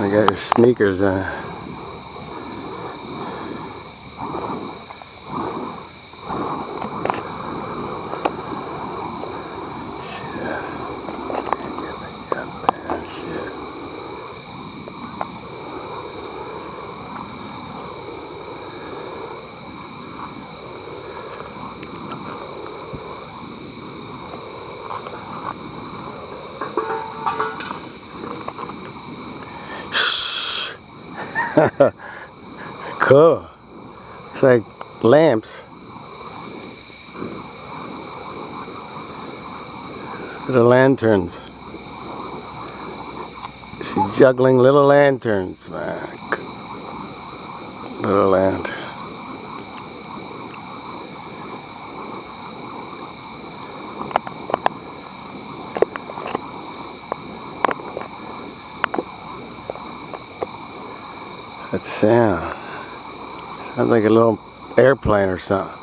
You got your sneakers on. Shit. Shit. Cool. It's like lamps. The lanterns. She's juggling little lanterns, man. Little lantern. That sound. Sounds like a little airplane or something.